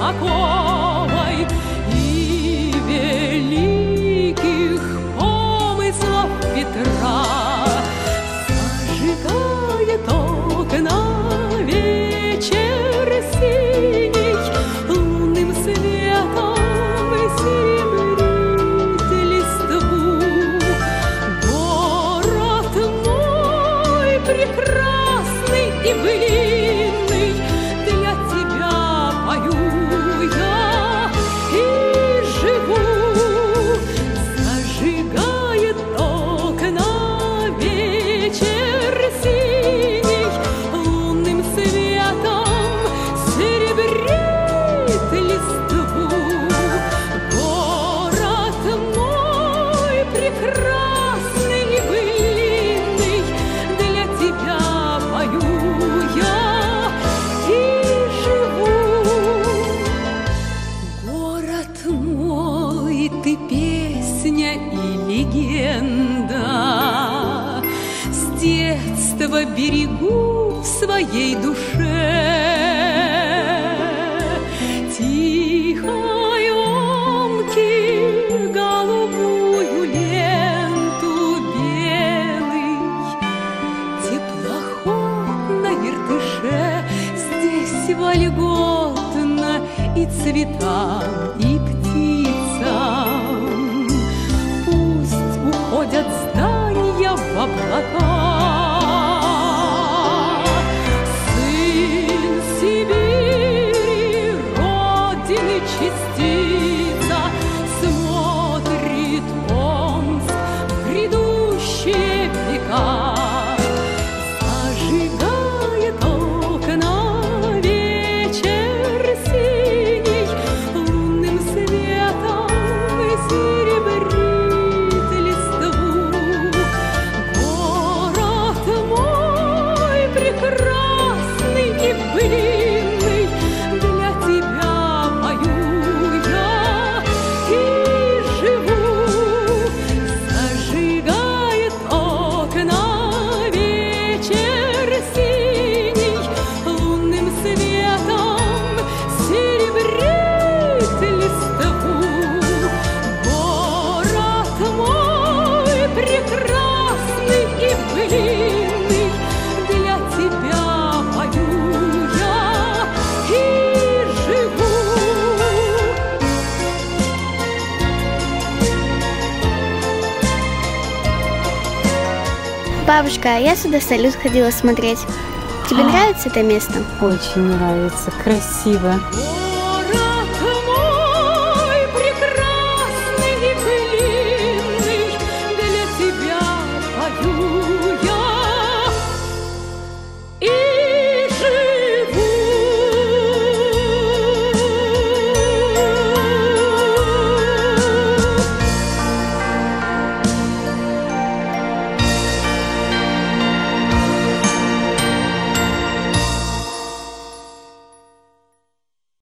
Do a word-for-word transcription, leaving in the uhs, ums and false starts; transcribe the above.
знакомой и великих помыслов Петра. Зажигает окна вечер синий, лунным светом серебрит листву. Город мой прекрасный и былинный, для тебя пою я и живу. Зажигает окна вечер синий, лунным светом серебрит листву. Город мой прекрасный и былинный, для тебя пою я и живу. Город мой, ты песня и легенда, с детства берегу в своей душе. Тихоемки голубую ленту белый, теплоход на Иртыше, здесь вольготно и цветам, и птицам. Пусть уходят здания в облака. Сын Сибири, родины частица, смотрит Омск в грядущие века. Зажигает окна вечер синий, лунным светом серебрит листву. Город мой прекрасный и былинный, для тебя пою я и живу. Зажигает окна вечер синий, лунным светом серебрит листву. Город мой прекрасный и былинный, для тебя пою я и живу. Бабушка, а я сюда салют ходила смотреть. Тебе нравится это место? Очень нравится, красиво.